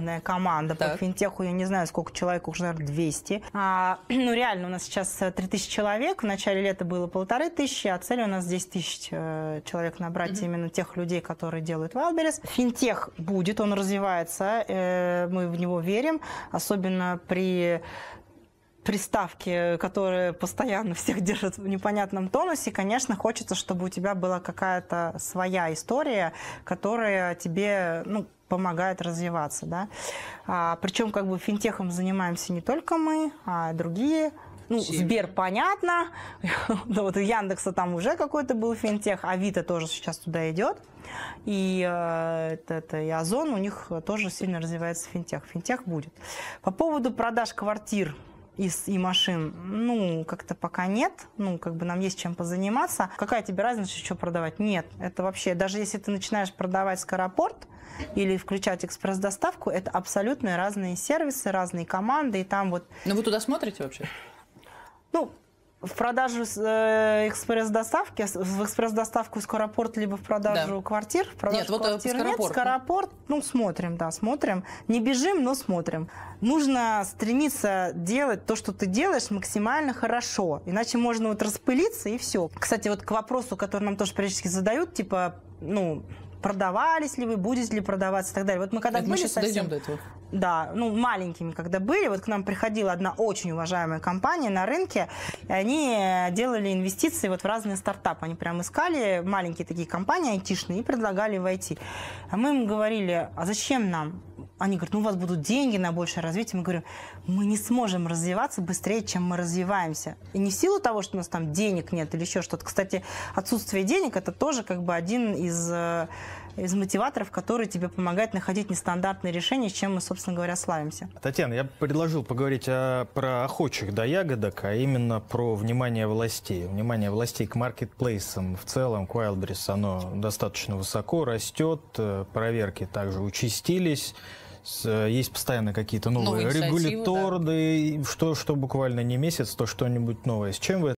серьезная команда. По финтеху, я не знаю, сколько человек, уже, наверное, 200. Ну, реально, у нас сейчас 3000 человек. В начале лета было 1500, а цель у нас 10 тысяч человек набрать именно тех людей, которые делают Wildberries. Финтех будет, он развивается, мы в него верим, особенно при приставки, которые постоянно всех держат в непонятном тонусе. Конечно, хочется, чтобы у тебя была какая-то своя история, которая тебе, ну, помогает развиваться, да. Причем как бы финтехом занимаемся не только мы, а и другие. Ну, Сбер, понятно. Вот у Яндекса там уже какой-то был финтех, Авито тоже сейчас туда идет. И и Озон, у них тоже сильно развивается финтех. Финтех будет. По поводу продаж квартир и машин, ну, как-то пока нет. Ну, как бы нам есть чем позаниматься. Какая тебе разница, что продавать? Нет. Это вообще, даже если ты начинаешь продавать скоропорт или включать экспресс-доставку, это абсолютно разные сервисы, разные команды. И там вот... Но вы туда смотрите вообще? Ну, в продажу экспресс-доставки, в экспресс-доставку скоропорт, либо в продажу квартир. В продажу нет, вот квартир скоропорт. Нет, скоропорт, ну, смотрим, да, смотрим. Не бежим, но смотрим. Нужно стремиться делать то, что ты делаешь, максимально хорошо. Иначе можно вот распылиться и все. Кстати, вот к вопросу, который нам тоже периодически задают, типа, ну, продавались ли вы, будете ли продаваться и так далее. Вот мы когда были сейчас дойдем до этого. Да, ну, маленькими, когда были, вот к нам приходила одна очень уважаемая компания на рынке, и они делали инвестиции вот в разные стартапы. Они прям искали маленькие такие компании айтишные и предлагали войти. А мы им говорили, а зачем нам? Они говорят, ну, у вас будут деньги на большее развитие. Мы говорим, мы не сможем развиваться быстрее, чем мы развиваемся. И не в силу того, что у нас там денег нет или еще что-то. Кстати, отсутствие денег – это тоже как бы один из мотиваторов, который тебе помогает находить нестандартные решения, с чем мы, собственно говоря, славимся. Татьяна, я предложил поговорить про охочих до ягодок, а именно про внимание властей. Внимание властей к маркетплейсам в целом, к Wildberries, оно достаточно высоко растет, проверки также участились. Есть постоянно какие-то новые регуляторы, что буквально не месяц, то что-нибудь новое. С чем вы